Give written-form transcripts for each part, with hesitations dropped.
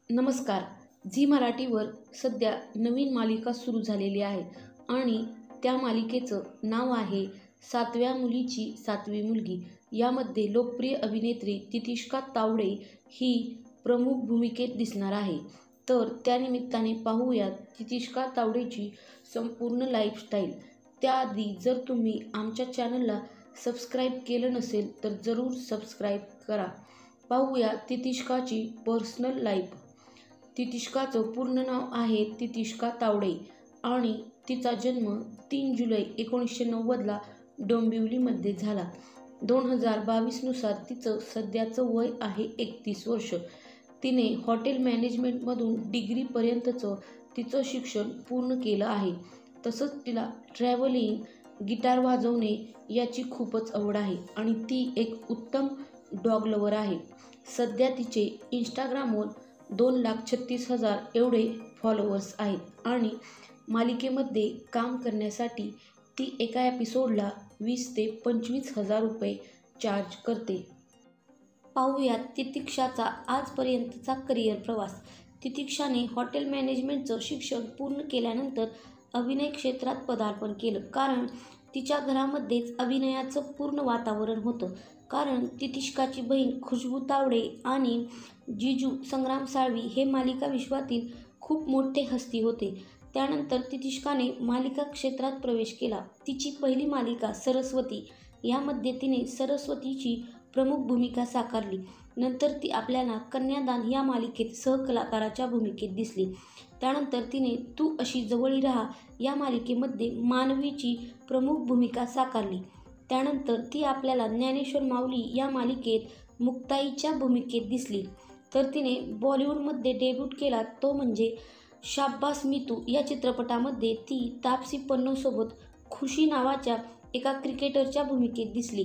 नमस्कार. झी मराठीवर सध्या नवीन मालिका सुरू झालेली आहे आणि त्या मालिकेचं नाव आहे सातव्या मुलीची सातवी मुलगी. यामध्ये लोकप्रिय अभिनेत्री तितिक्षा तावडे ही प्रमुख भूमिकेत दिसणार आहे. तर त्यानिमित्ताने पाहूयात तितिक्षा तावडेची संपूर्ण लाईफस्टाईल. त्याआधी जर तुम्ही आमच्या चॅनलला सबस्क्राईब केलं नसेल तर जरूर सबस्क्राईब करा. पाहूया तितिक्षाची पर्सनल लाईफ. तितिक्षाचं पूर्ण नाव आहे तितिक्षा तावडे आणि तिचा जन्म 3 जुलै 1990ला डोंबिवलीमध्ये झाला. 2022 नुसार तिचं सध्याचं वय आहे 31 वर्ष. तिने हॉटेल मॅनेजमेंटमधून डिग्रीपर्यंतचं तिचं शिक्षण पूर्ण केलं आहे. तसंच तिला ट्रॅव्हलिंग, गिटार वाजवणे याची खूपच आवड आहे आणि ती एक उत्तम डॉग लवर आहे. सध्या तिचे इंस्टाग्रामवर 2,36,000 एवढे फॉलोअर्स आहेत आणि मालिकेमध्ये काम करण्यासाठी ती एका एपिसोडला 20,000 ते 25,000 रुपये चार्ज करते. पाहूयात तितिक्षाचा आजपर्यंतचा करिअर प्रवास. तितिक्षाने हॉटेल मॅनेजमेंटचं शिक्षण पूर्ण केल्यानंतर अभिनय क्षेत्रात पदार्पण केलं. कारण तिच्या घरामध्येच अभिनयाचं पूर्ण वातावरण होतं. कारण तितिक्षाची बहीण खुशबू तावडे आणि जिजू संग्राम साळवी हे मालिका विश्वातील खूप मोठे हस्ती होते. त्यानंतर तितिक्षाने मालिका क्षेत्रात प्रवेश केला. तिची पहिली मालिका सरस्वती, यामध्ये तिने सरस्वतीची प्रमुख भूमिका साकारली. नंतर ती आपल्याला कन्यादान या मालिकेत सहकलाकाराच्या भूमिकेत दिसली. त्यानंतर तिने तू अशी जवळी राहा या मालिकेमध्ये मानवीची प्रमुख भूमिका साकारली. त्यानंतर ती आपल्याला ज्ञानेश्वर माऊली या मालिकेत मुक्ताईच्या भूमिकेत दिसली. तर तिने बॉलिवूडमध्ये डेब्यूट केला तो म्हणजे शाब्बास मितू या चित्रपटामध्ये ती तापसी पन्नूसोबत खुशी नावाच्या एका क्रिकेटरच्या भूमिकेत दिसली.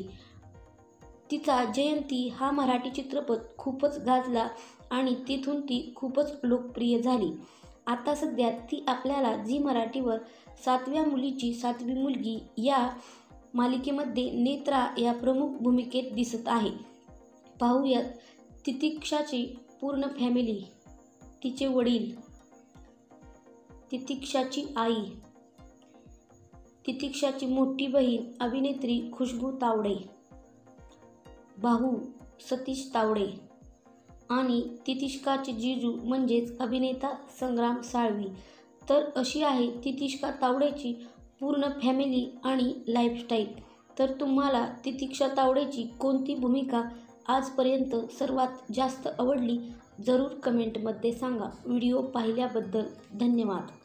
तिचा जयंती हा मराठी चित्रपट खूपच गाजला आणि तिथून ती खूपच लोकप्रिय झाली. आता सध्या ती आपल्याला झी मराठीवर सातव्या मुलीची सातवी मुलगी या मालिकेमध्ये नेत्रा या प्रमुख भूमिकेत दिसत आहे. पाहूयात तितिक्षाची पूर्ण फॅमिली. तिचे वडील, तितिक्षाची आई, तितिक्षाची मोठी बहीण अभिनेत्री खुशबू तावडे, भाऊ सतीश तावडे आणि तितिक्षाचे जिजू म्हणजेच अभिनेता संग्राम साळवी. तर अशी आहे तितिक्षा तावडेची पूर्ण फॅमिली आणि लाईफस्टाईल. तर तुम्हाला तितिक्षा तावडेची कोणती भूमिका आजपर्यंत सर्वात जास्त आवडली जरूर कमेंटमध्ये सांगा. व्हिडिओ पाहिल्याबद्दल धन्यवाद.